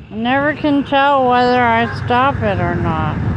I never can tell whether I stop it or not.